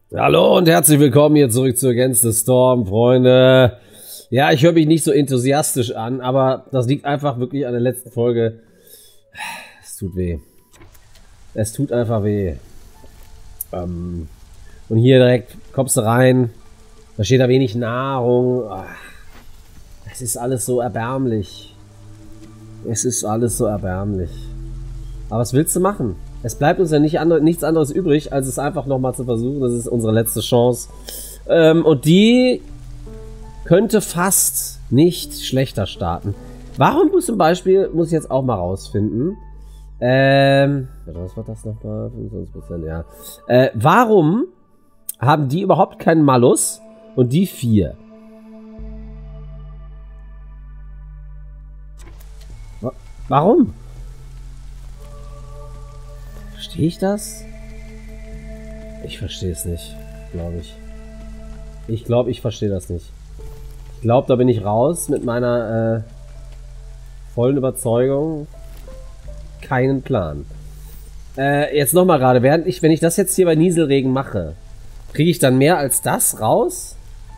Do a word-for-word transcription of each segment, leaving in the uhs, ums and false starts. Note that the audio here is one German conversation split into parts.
Hallo und herzlich willkommen hier zurück zu Against the Storm, Freunde. Ja, ich höre mich nicht so enthusiastisch an, aber das liegt einfach wirklich an der letzten Folge. Es tut weh. Es tut einfach weh. Ähm, und hier direkt kommst du rein, da steht da wenig Nahrung. Es ist alles so erbärmlich. Es ist alles so erbärmlich. Aber was willst du machen? Es bleibt uns ja nicht andre, nichts anderes übrig, als es einfach nochmal zu versuchen. Das ist unsere letzte Chance. Ähm, und die könnte fast nicht schlechter starten. Warum muss zum Beispiel, muss ich jetzt auch mal rausfinden, ähm, was war das nochmal? fünfundzwanzig Prozent, ja. Äh, warum haben die überhaupt keinen Malus und die vier? Warum? Verstehe ich das? Ich verstehe es nicht, glaube ich. Ich glaube, ich verstehe das nicht. Ich glaube, da bin ich raus mit meiner äh, vollen Überzeugung. Keinen Plan. Äh, jetzt nochmal gerade, während ich, wenn ich das jetzt hier bei Nieselregen mache, kriege ich dann mehr als das raus?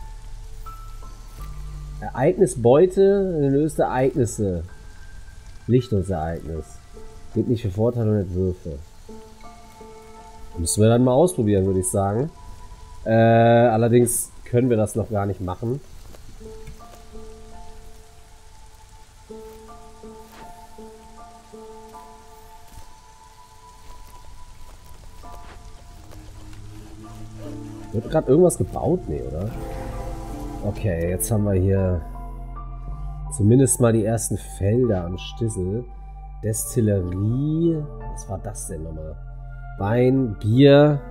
Ereignisbeute, löst Ereignisse. Lichtungsereignis. Geht nicht für Vorteile und Entwürfe. Müssen wir dann mal ausprobieren, würde ich sagen. Äh, allerdings können wir das noch gar nicht machen. Wird gerade irgendwas gebaut? Nee, oder? Okay, jetzt haben wir hier zumindest mal die ersten Felder am Stissel. Destillerie. Was war das denn nochmal? Wein, Bier.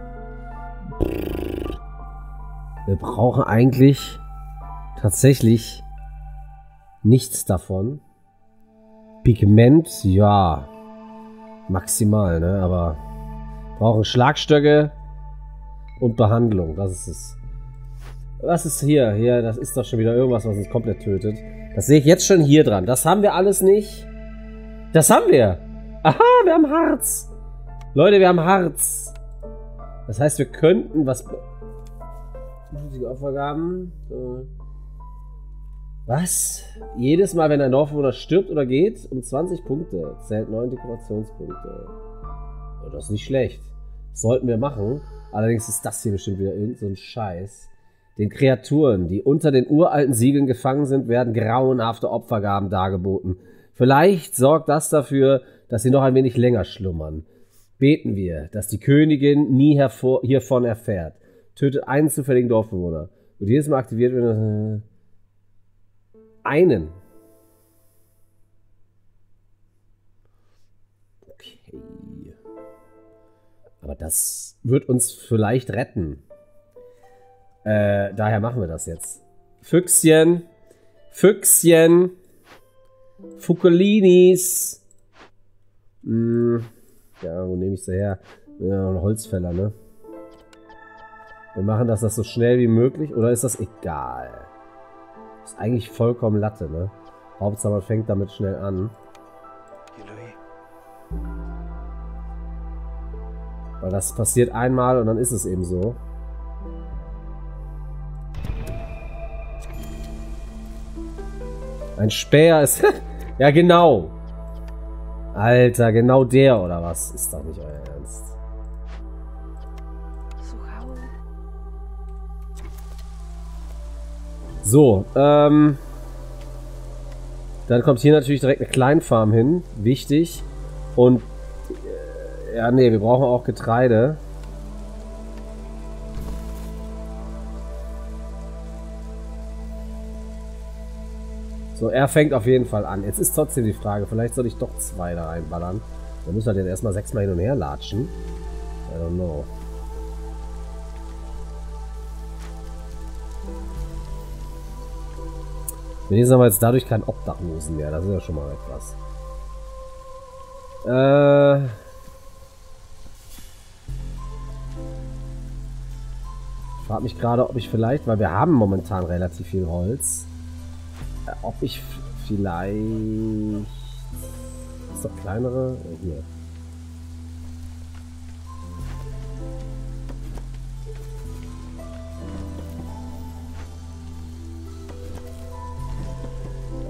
Wir brauchen eigentlich tatsächlich nichts davon. Pigment, ja. Maximal, ne? Aber wir brauchen Schlagstöcke und Behandlung. Das ist es. Was ist hier? Hier, das ist doch schon wieder irgendwas, was uns komplett tötet. Das sehe ich jetzt schon hier dran. Das haben wir alles nicht. Das haben wir. Aha, wir haben Harz. Leute, wir haben Harz. Das heißt, wir könnten was... Opfergaben. Was? Jedes Mal, wenn ein Dorfbewohner stirbt oder geht, um zwanzig Punkte. Zählt neun Dekorationspunkte. Oh, das ist nicht schlecht. Das sollten wir machen. Allerdings ist das hier bestimmt wieder irgend so ein Scheiß. Den Kreaturen, die unter den uralten Siegeln gefangen sind, werden grauenhafte Opfergaben dargeboten. Vielleicht sorgt das dafür, dass sie noch ein wenig länger schlummern. Beten wir, dass die Königin nie hervor, hiervon erfährt. Tötet einen zufälligen Dorfbewohner. Und jedes Mal aktiviert wird äh, einen. Okay. Aber das wird uns vielleicht retten. Äh, daher machen wir das jetzt. Füchschen. Füchschen. Fuccolinis. Hm. Ja, wo nehme ich sie her? Ja, ein Holzfäller, ne? Wir machen das, das so schnell wie möglich. Oder ist das egal? Ist eigentlich vollkommen Latte, ne? Hauptsache man fängt damit schnell an. Weil das passiert einmal und dann ist es eben so. Ein Späher ist... Ja, genau. Alter, genau der oder was? Ist doch nicht euer Ernst. So, ähm... dann kommt hier natürlich direkt eine Kleinfarm hin. Wichtig. Und... Äh, ja, nee, wir brauchen auch Getreide. So, er fängt auf jeden Fall an. Jetzt ist trotzdem die Frage, vielleicht soll ich doch zwei da reinballern. Man muss halt jetzt erstmal sechsmal hin und her latschen. I don't know. Wenigstens haben wir jetzt dadurch keinen Obdachlosen mehr. Das ist ja schon mal etwas. Äh... Ich frage mich gerade, ob ich vielleicht, weil wir haben momentan relativ viel Holz, ob ich vielleicht... Ist doch kleinere? Hier.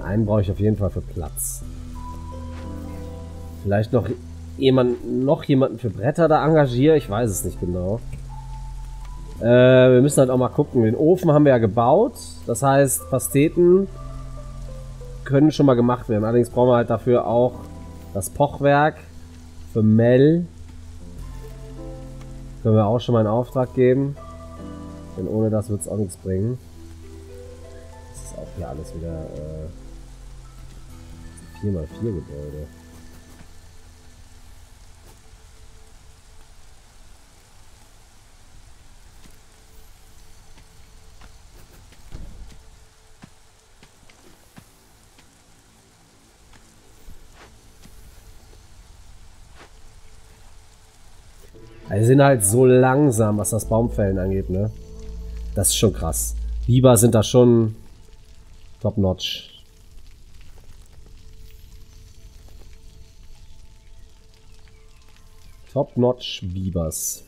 Einen brauche ich auf jeden Fall für Platz. Vielleicht noch jemand, noch jemanden für Bretter da engagiere. Ich weiß es nicht genau. Äh, wir müssen halt auch mal gucken. Den Ofen haben wir ja gebaut. Das heißt, Pasteten können schon mal gemacht werden. Allerdings brauchen wir halt dafür auch das Pochwerk für Mel. Können wir auch schon mal einen Auftrag geben. Denn ohne das wird es auch nichts bringen. Das ist auch hier alles wieder äh, vier mal vier Gebäude. Also sind halt so langsam, was das Baumfällen angeht, ne? Das ist schon krass. Biber sind da schon top-notch. Top-notch Bibers.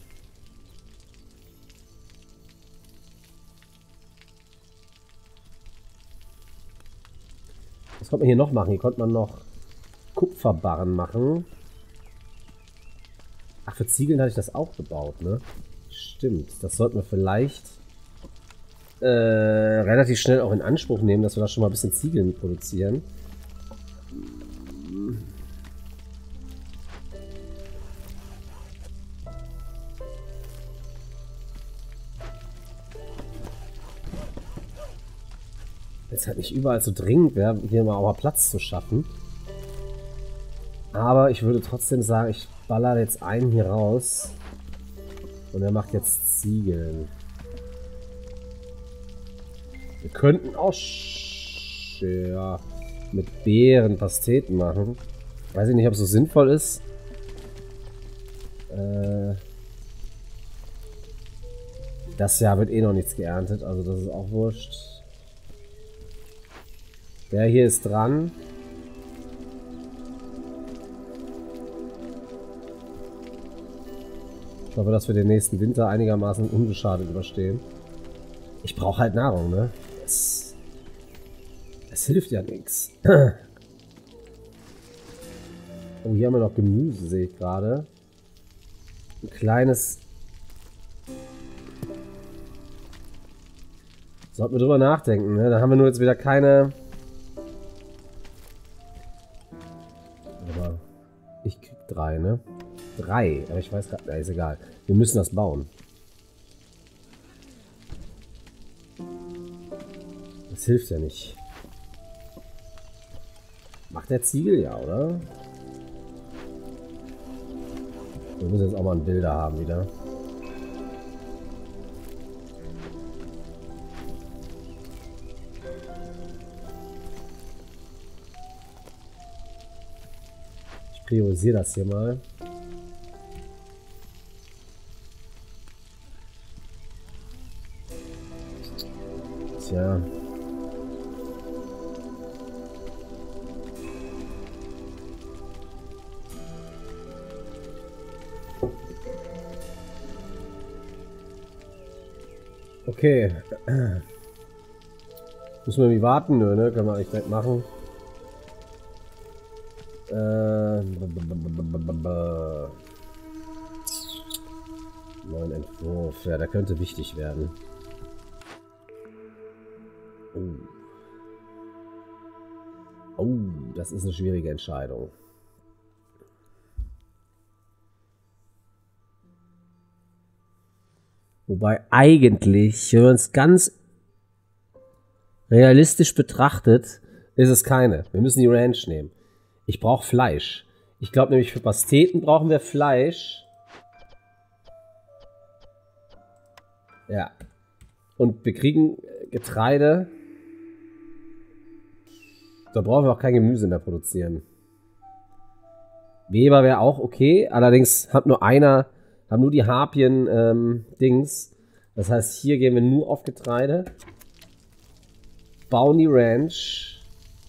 Was konnte man hier noch machen? Hier konnte man noch Kupferbarren machen. Ach, für Ziegeln hatte ich das auch gebaut, ne? Stimmt. Das sollten wir vielleicht äh, relativ schnell auch in Anspruch nehmen, dass wir da schon mal ein bisschen Ziegeln produzieren. Jetzt halt nicht überall so dringend wäre, hier mal auch Platz zu schaffen. Aber ich würde trotzdem sagen, ich baller jetzt einen hier raus. Und er macht jetzt Ziegeln. Wir könnten auch ja, mit Beeren Pasteten machen. Weiß ich nicht, ob es so sinnvoll ist. Äh, das Jahr wird eh noch nichts geerntet, also das ist auch wurscht. Der hier ist dran. Ich hoffe, dass wir den nächsten Winter einigermaßen unbeschadet überstehen. Ich brauche halt Nahrung, ne? Es, es hilft ja nichts. Oh, hier haben wir noch Gemüse, sehe ich gerade. Ein kleines... Sollten wir drüber nachdenken, ne? Da haben wir nur jetzt wieder keine... Aber ich krieg drei, ne? Drei, aber ich weiß gerade, na, ist egal. Wir müssen das bauen. Das hilft ja nicht. Macht der Ziegel ja, oder? Wir müssen jetzt auch mal ein Bilder haben wieder. Ich priorisiere das hier mal. Tja. Okay. Müssen wir irgendwie warten? Nö, ne? Können wir eigentlich direkt machen. Äh, neuen Entwurf. Ja, der könnte wichtig werden. Oh. Oh, das ist eine schwierige Entscheidung. Wobei eigentlich, wenn man es ganz realistisch betrachtet, ist es keine. Wir müssen die Ranch nehmen. Ich brauche Fleisch. Ich glaube nämlich für Pasteten brauchen wir Fleisch. Ja. Und wir kriegen Getreide. Da brauchen wir auch kein Gemüse mehr produzieren. Weber wäre auch okay. Allerdings hat nur einer, haben nur die Harpien ähm, Dings. Das heißt, hier gehen wir nur auf Getreide. Bauen die Ranch.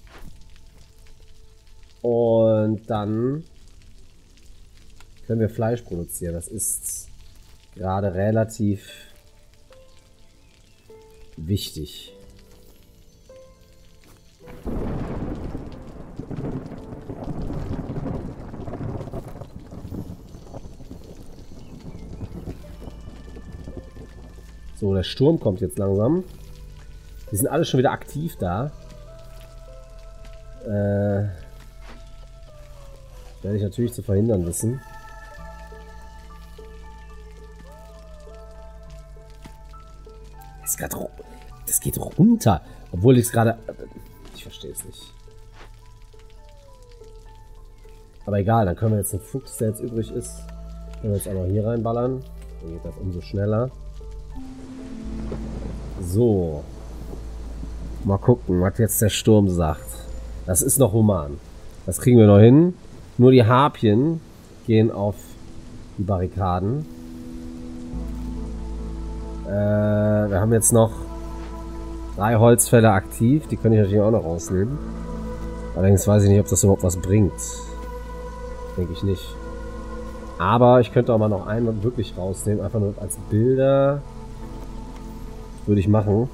Und dann können wir Fleisch produzieren. Das ist gerade relativ wichtig. So, der Sturm kommt jetzt langsam. Die sind alle schon wieder aktiv da. Äh, werde ich natürlich zu verhindern wissen. Das, grad, das geht runter. Obwohl ich es gerade... Ich verstehe es nicht. Aber egal, dann können wir jetzt den Fuchs, der jetzt übrig ist, können wir jetzt auch noch hier reinballern. Dann geht das umso schneller. So. Mal gucken, was jetzt der Sturm sagt. Das ist noch human. Das kriegen wir noch hin. Nur die Harpien gehen auf die Barrikaden. Äh, wir haben jetzt noch drei Holzfäller aktiv. Die kann ich natürlich auch noch rausnehmen. Allerdings weiß ich nicht, ob das überhaupt was bringt. Denke ich nicht. Aber ich könnte auch mal noch einen wirklich rausnehmen. Einfach nur als Bilder. Würde ich machen.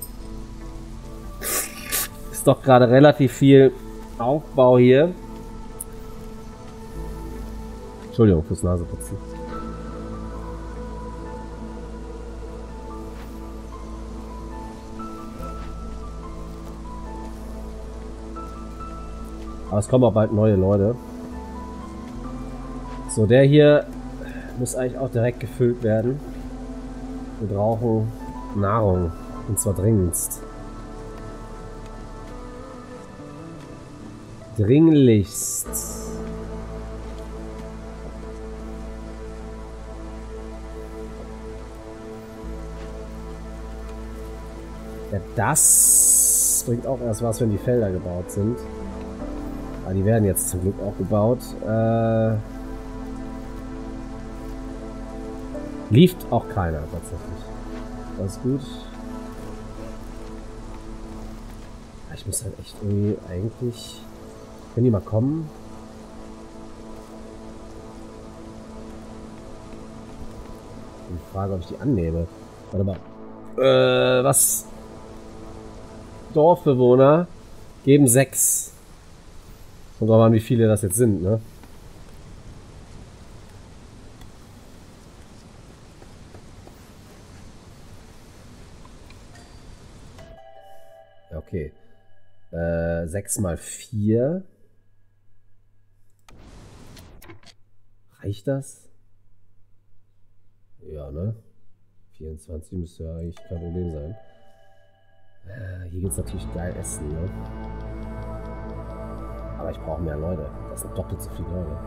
Ist doch gerade relativ viel Aufbau hier. Entschuldigung fürs Naseputzen. Aber es kommen auch bald neue Leute. So, der hier muss eigentlich auch direkt gefüllt werden. Wir brauchen Nahrung. Und zwar dringendst. Dringlichst. Ja, das bringt auch erst was, wenn die Felder gebaut sind. Aber die werden jetzt zum Glück auch gebaut. Äh, lieft auch keiner tatsächlich. Das ist gut. Ich muss halt echt irgendwie eigentlich... Können die mal kommen? Ich frage, ob ich die annehme. Warte mal. Äh, was? Dorfbewohner geben sechs. Kommt drauf an, wie viele das jetzt sind, ne? Okay. Äh, sechs mal vier. Reicht das? Ja, ne? vierundzwanzig müsste ja eigentlich kein Problem sein. Äh, hier gibt es natürlich geil Essen, ne? Aber ich brauche mehr Leute. Das sind doppelt so viele Leute.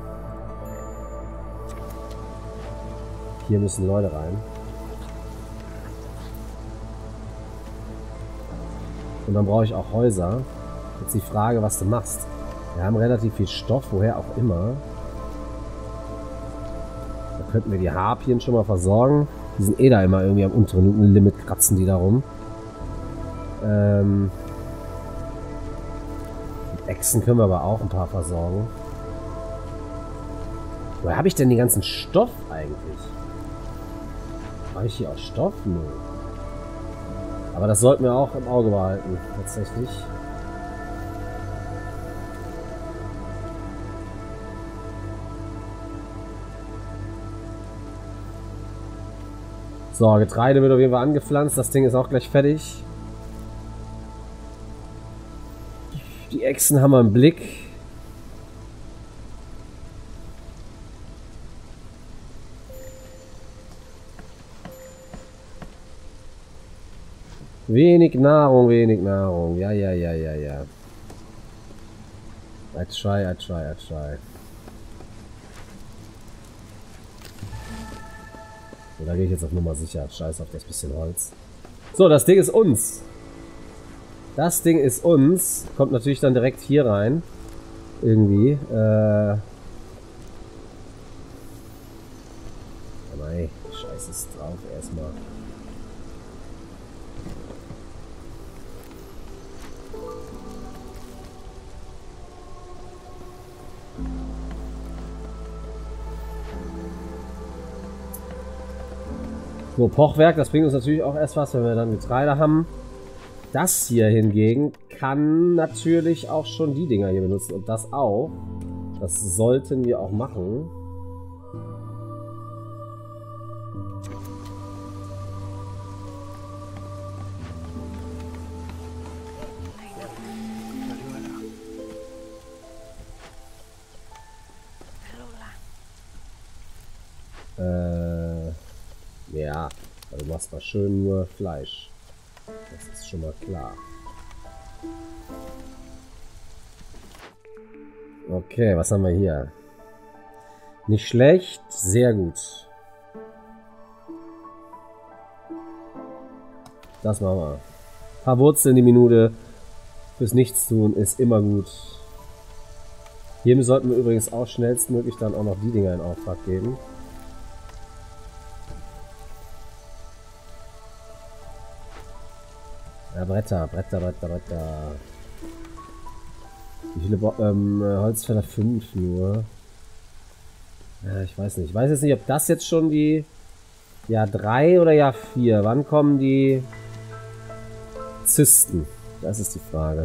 Hier müssen Leute rein. Und dann brauche ich auch Häuser. Jetzt die Frage, was du machst. Wir haben relativ viel Stoff, woher auch immer. Da könnten wir die Harpien schon mal versorgen. Die sind eh da immer irgendwie am unteren Limit, kratzen die da rum. Ähm... Mit Echsen können wir aber auch ein paar versorgen. Woher habe ich denn den ganzen Stoff eigentlich? Habe ich hier auch Stoff? Nö. Aber das sollten wir auch im Auge behalten, tatsächlich. So, Getreide wird auf jeden Fall angepflanzt. Das Ding ist auch gleich fertig. Die Echsen haben wir im Blick. Wenig Nahrung, wenig Nahrung. Ja, ja, ja, ja, ja. I try, I try, I try. So, da gehe ich jetzt auf Nummer sicher. Scheiß auf das bisschen Holz. So, das Ding ist uns. Das Ding ist uns. Kommt natürlich dann direkt hier rein. Irgendwie. Äh. Oh nein, Scheiß ist drauf erstmal. So, Pochwerk, das bringt uns natürlich auch erst was, wenn wir dann Getreide haben. Das hier hingegen kann natürlich auch schon die Dinger hier benutzen und das auch. Das sollten wir auch machen. Äh, ja, du machst mal schön nur Fleisch. Das ist schon mal klar. Okay, was haben wir hier? Nicht schlecht, sehr gut. Das machen wir. Ein paar Wurzeln die Minute fürs Nichtstun ist immer gut. Hier sollten wir übrigens auch schnellstmöglich dann auch noch die Dinger in Auftrag geben. Ja, Bretter, Bretter, Bretter, Bretter. Wie viele Bo ähm, Holzfäller? fünf nur. Ja, ich weiß nicht. Ich weiß jetzt nicht, ob das jetzt schon die Jahr drei oder Jahr vier. Wann kommen die Zysten? Das ist die Frage.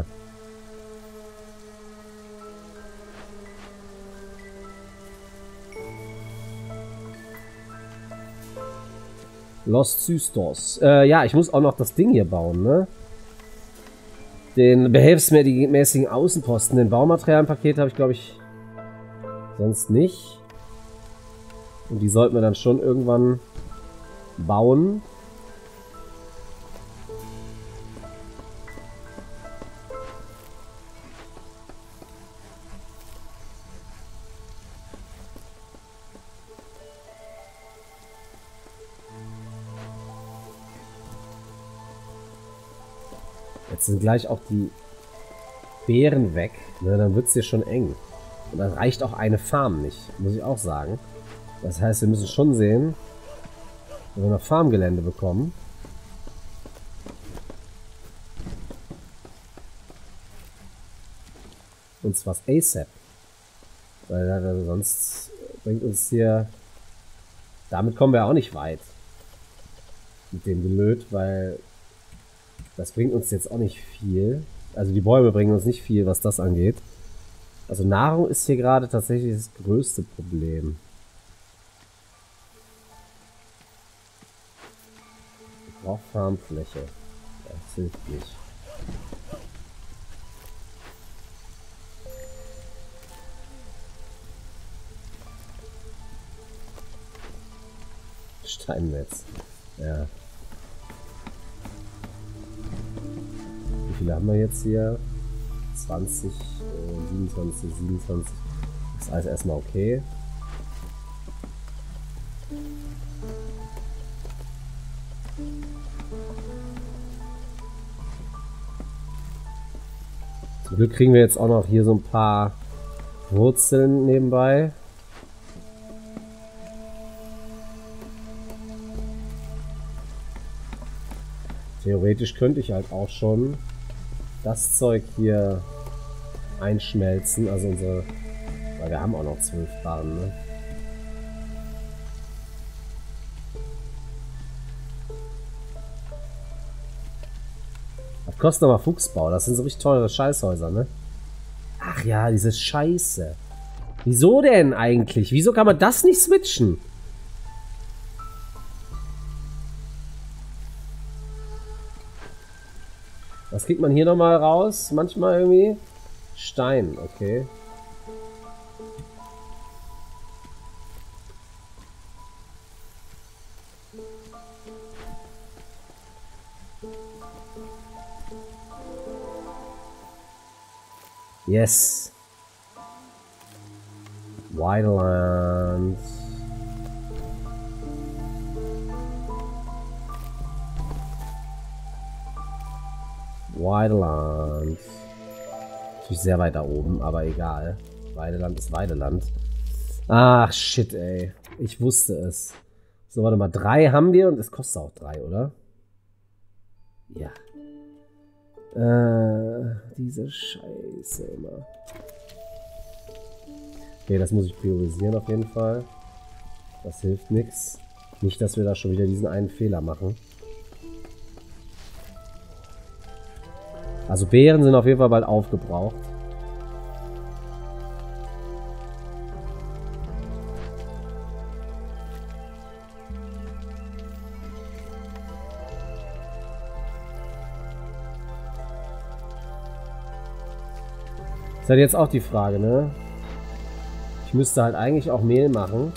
Los Zystos. Äh, ja, ich muss auch noch das Ding hier bauen, ne? Den behelfsmäßigen Außenposten. Den Baumaterialienpaket habe ich, glaube ich, sonst nicht. Und die sollten wir dann schon irgendwann bauen. Jetzt sind gleich auch die Beeren weg. Ne, dann wird es hier schon eng. Und dann reicht auch eine Farm nicht, muss ich auch sagen. Das heißt, wir müssen schon sehen, dass wir noch Farmgelände bekommen. Und zwar ASAP. Weil also sonst bringt uns hier... Damit kommen wir auch nicht weit. Mit dem Gelöt, weil... Das bringt uns jetzt auch nicht viel. Also die Bäume bringen uns nicht viel, was das angeht. Also Nahrung ist hier gerade tatsächlich das größte Problem. Ich brauche Farmfläche. Das hilft nicht. Steinnetz. Ja. Wie viele haben wir jetzt hier? zwanzig, äh, siebenundzwanzig, siebenundzwanzig. Das ist alles erstmal okay. Zum Glück kriegen wir jetzt auch noch hier so ein paar Wurzeln nebenbei. Theoretisch könnte ich halt auch schon das Zeug hier einschmelzen, also unsere, weil wir haben auch noch zwölf Barren, ne? Was kostet nochmal Fuchsbau? Das sind so richtig teure Scheißhäuser, ne? Ach ja, diese Scheiße. Wieso denn eigentlich? Wieso kann man das nicht switchen? Was kriegt man hier nochmal raus? Manchmal irgendwie Stein, okay. Yes. Wildlands. Weideland. Natürlich sehr weit da oben, aber egal. Weideland ist Weideland. Ach, shit, ey. Ich wusste es. So, warte mal. Drei haben wir und es kostet auch drei, oder? Ja. Äh, diese Scheiße immer. Okay, das muss ich priorisieren auf jeden Fall. Das hilft nichts. Nicht, dass wir da schon wieder diesen einen Fehler machen. Also Beeren sind auf jeden Fall bald aufgebraucht. Ist halt jetzt auch die Frage, ne? Ich müsste halt eigentlich auch Mehl machen.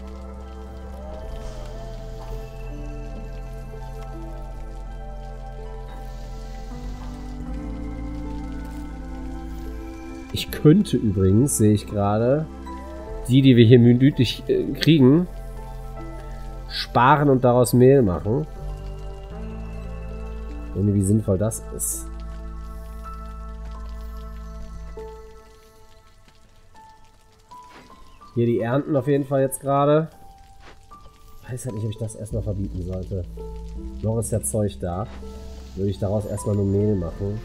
Ich könnte übrigens, sehe ich gerade, die, die wir hier minütlich äh, kriegen, sparen und daraus Mehl machen. Ohne wie sinnvoll das ist. Hier die Ernten auf jeden Fall jetzt gerade. Ich weiß halt nicht, ob ich das erstmal verbieten sollte. Noch ist ja Zeug da. Würde ich daraus erstmal nur Mehl machen.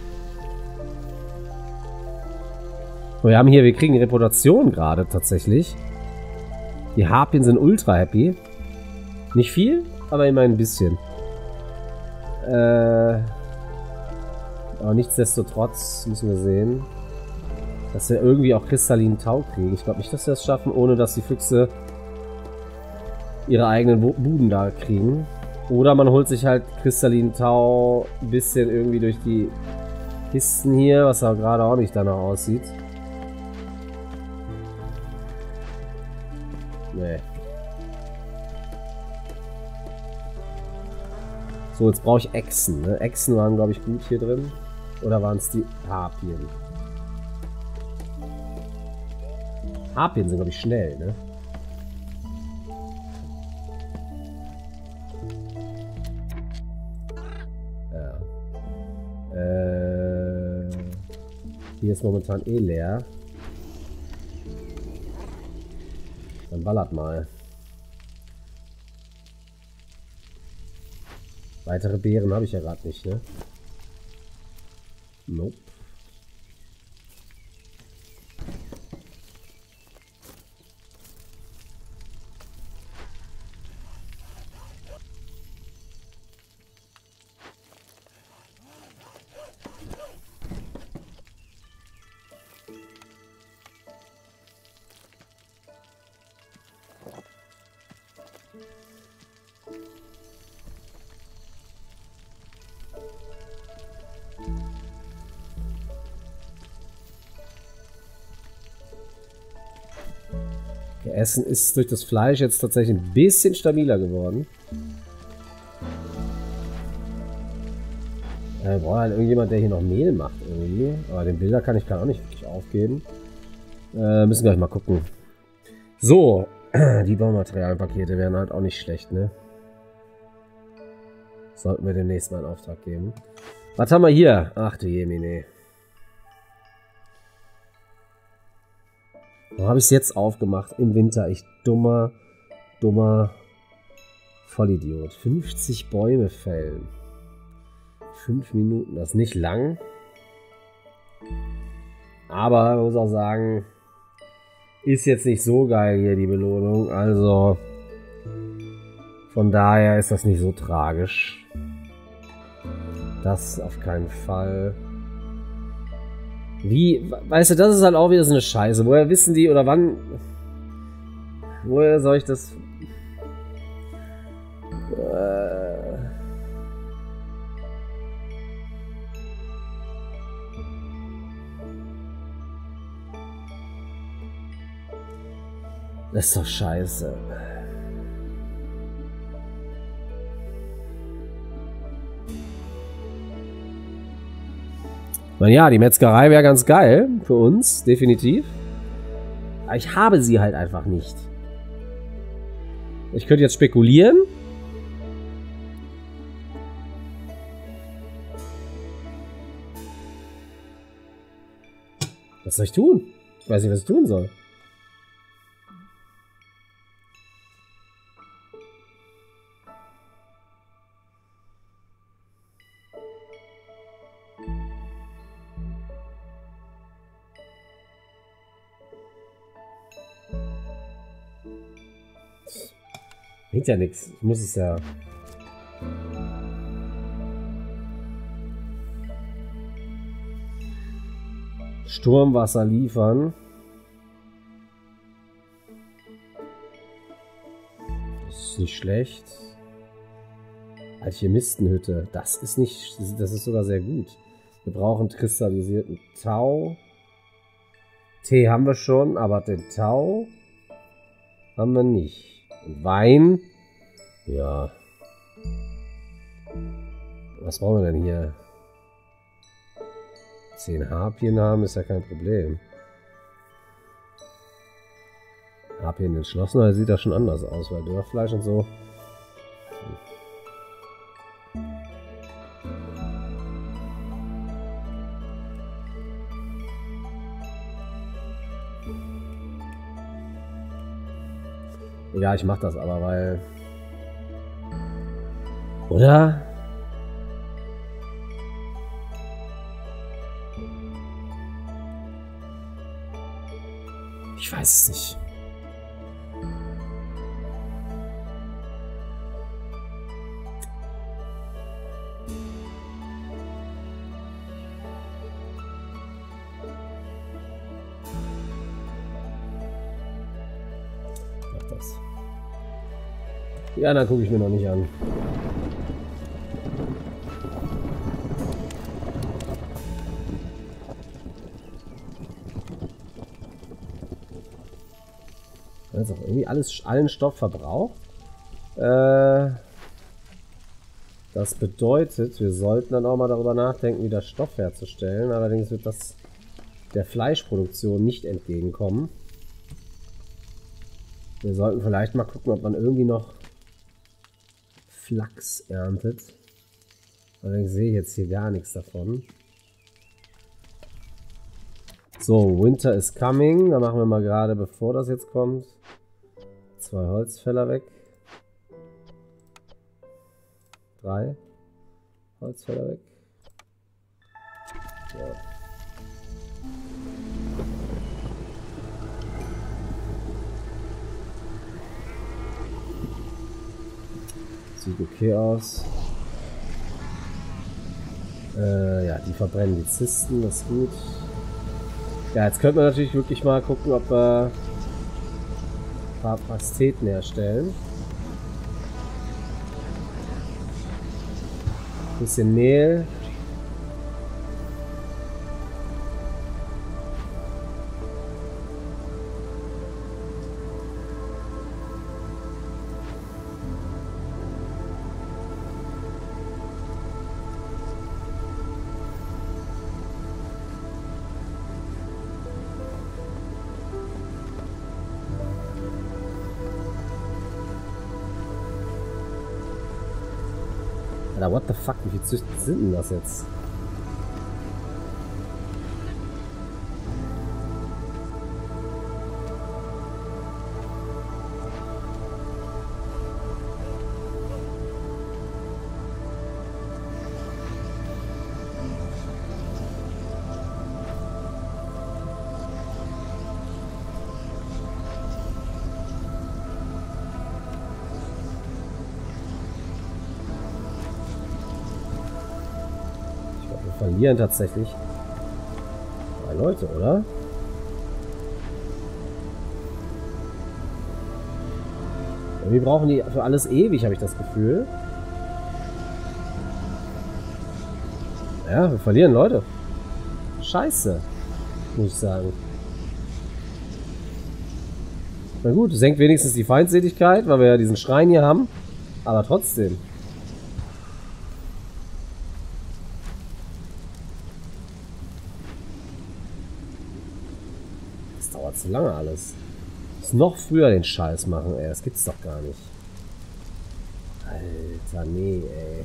Wir haben hier, wir kriegen Reputation gerade tatsächlich. Die Harpien sind ultra happy. Nicht viel, aber immerhin ein bisschen. Äh, aber nichtsdestotrotz müssen wir sehen, dass wir irgendwie auch kristallinen Tau kriegen. Ich glaube nicht, dass wir das schaffen, ohne dass die Füchse ihre eigenen Buden da kriegen. Oder man holt sich halt kristallinen Tau ein bisschen irgendwie durch die Kisten hier, was aber gerade auch nicht danach aussieht. Nee. So, jetzt brauche ich Echsen. Ne? Echsen waren, glaube ich, gut hier drin. Oder waren es die Harpien? Harpien sind, glaube ich, schnell, ne? Ja. Äh, hier ist momentan eh leer. Dann ballert mal. Weitere Beeren habe ich ja gerade nicht, ne? Nope. Essen ist durch das Fleisch jetzt tatsächlich ein bisschen stabiler geworden. Ja, wir brauchen halt irgendjemand, der hier noch Mehl macht irgendwie. Aber den Bilder kann ich gerade auch nicht wirklich aufgeben. Äh, müssen gleich mal gucken. So, die Baumaterialpakete wären halt auch nicht schlecht, ne? Sollten wir demnächst mal einen Auftrag geben. Was haben wir hier? Ach du Jemine. Wo habe ich es jetzt aufgemacht? Im Winter. Ich dummer, dummer Vollidiot. fünfzig Bäume fällen. Fünf Minuten. Das ist nicht lang. Aber man muss auch sagen, ist jetzt nicht so geil hier die Belohnung. Also von daher ist das nicht so tragisch. Das auf keinen Fall. Wie, weißt du, das ist halt auch wieder so eine Scheiße. Woher wissen die oder wann? Woher soll ich das? Äh das ist doch scheiße. Na ja, die Metzgerei wäre ganz geil für uns, definitiv. Aber ich habe sie halt einfach nicht. Ich könnte jetzt spekulieren. Was soll ich tun? Ich weiß nicht, was ich tun soll. Bringt ja nichts. Ich muss es ja. Sturmwasser liefern. Das ist nicht schlecht. Alchemistenhütte. Das ist nicht, das ist sogar sehr gut. Wir brauchen kristallisierten Tau. Tee haben wir schon, aber den Tau haben wir nicht. Und Wein? Ja. Was brauchen wir denn hier? Zehn Harpien haben ist ja kein Problem. Harpien entschlossen, aber sieht das schon anders aus, weil Dörrfleisch und so. Ja, ich mach das aber, weil... Oder? Ich weiß es nicht. Mach das. Die anderen gucke ich mir noch nicht an. Also irgendwie alles, allen Stoff verbraucht. Äh, das bedeutet, wir sollten dann auch mal darüber nachdenken, wieder Stoff herzustellen. Allerdings wird das der Fleischproduktion nicht entgegenkommen. Wir sollten vielleicht mal gucken, ob man irgendwie noch Flachs erntet. Allerdings sehe ich jetzt hier gar nichts davon. So, Winter is coming. Da machen wir mal gerade, bevor das jetzt kommt, zwei Holzfäller weg. Drei Holzfäller weg. So. Sieht okay aus. Äh, ja, die verbrennen die Zysten, das ist gut. Ja, jetzt könnte man natürlich wirklich mal gucken, ob wir ein paar Pasteten herstellen. Ein bisschen Mehl. Alter, what the fuck, wie viele Züchten sind denn das jetzt? Verlieren tatsächlich drei Leute, oder? Irgendwie brauchen die für alles ewig, habe ich das Gefühl. Ja, wir verlieren Leute. Scheiße, muss ich sagen. Na gut, senkt wenigstens die Feindseligkeit, weil wir ja diesen Schrein hier haben. Aber trotzdem. Dauert zu lange alles. Muss noch früher den Scheiß machen, ey. Das gibt's doch gar nicht. Alter, nee, ey.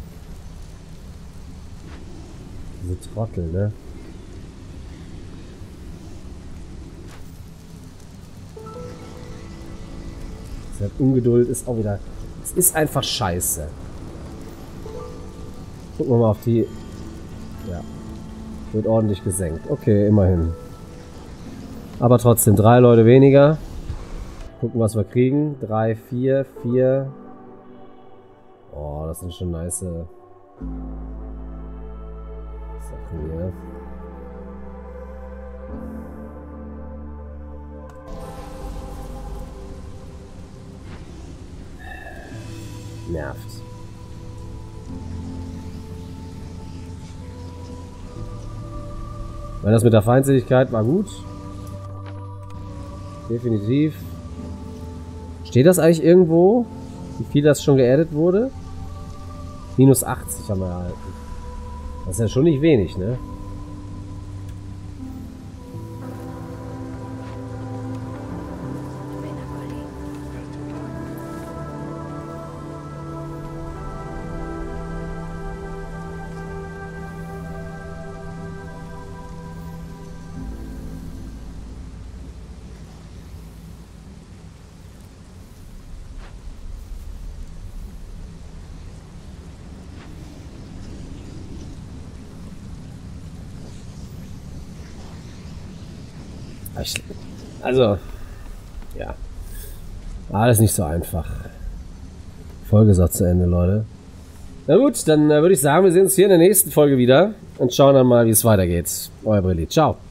Diese Trottel, ne? Diese Ungeduld ist auch wieder... Es ist einfach scheiße. Gucken wir mal auf die... Ja. Wird ordentlich gesenkt. Okay, immerhin. Aber trotzdem, drei Leute weniger. Gucken, was wir kriegen. Drei, vier, vier. Oh, das sind schon nice Sachen hier. nervt. Weil das mit der Feindseligkeit war gut. Definitiv. Steht das eigentlich irgendwo? Wie viel das schon geaddet wurde? Minus achtzig haben wir erhalten. Das ist ja schon nicht wenig, ne? Also, ja. Alles nicht so einfach. Folge ist auch zu Ende, Leute. Na gut, dann äh, würde ich sagen, wir sehen uns hier in der nächsten Folge wieder und schauen dann mal, wie es weitergeht. Euer Brilli. Ciao.